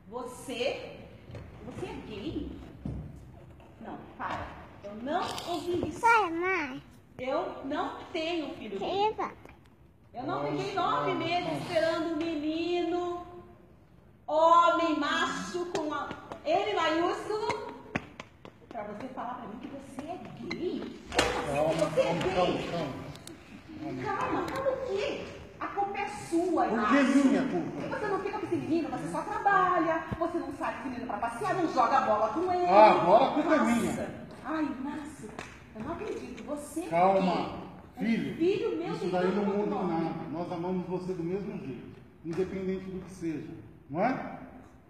Você é gay? Não, para. Eu não ouvi isso. Pai, mãe. Eu não tenho filho gay. Viva. Eu não fiquei 9 meses esperando um menino, homem, macho, com a N maiúsculo, pra você falar pra mim que você é gay. Você é gay. Calma o quê? A culpa é sua, Por que minha culpa? Você não fica com esse menino, você só trabalha, você não sai com esse menino pra passear, não joga bola com ele. Ah, agora a culpa é minha. Ai, Márcio, eu não acredito. Você é Calma, gay. filho. Filho meu, Isso tem daí não todo muda nome. nada. Nós amamos você do mesmo jeito, independente do que seja, não é?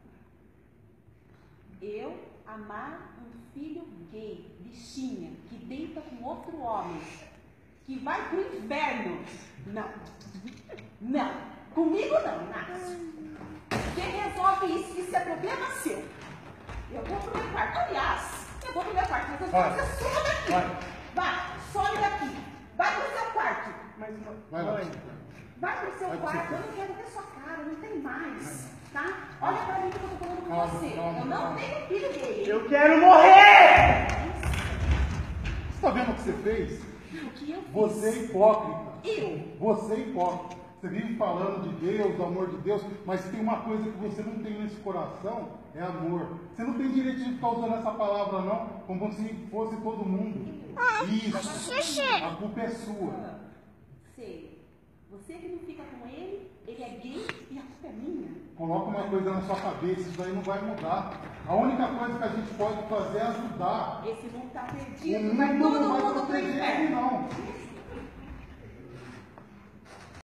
Eu amar um filho gay, bichinha, que deita com outro homem, que vai pro inferno. Não. Não. Comigo não, Márcio. Quem resolve isso é problema seu. Eu vou pro meu quarto. Aliás, eu vou pro meu quarto, mas eu vou fazer sua daqui. Vai, some daqui. Vai pro seu quarto. Mas, Vai lá. vai pro seu quarto. Eu não quero ver sua cara, não tem mais. Tá? Olha pra mim que eu tô falando com você. Eu não tenho filho gay. Eu quero morrer! Você está vendo o que você fez? O que eu fiz? Você é hipócrita. Eu? Você é hipócrita. Você vive falando de Deus, do amor de Deus, mas tem uma coisa que você não tem nesse coração, é amor. Você não tem direito de ficar usando essa palavra não, como se fosse todo mundo. Isso. A culpa é sua. Sei. Você que não fica com ele é gay e a culpa é minha. Coloca uma coisa na sua cabeça, isso daí não vai mudar. A única coisa que a gente pode fazer é ajudar. Esse mundo tá O perdido, mundo vai todo não vai mundo pro proteger ele, inferno. não.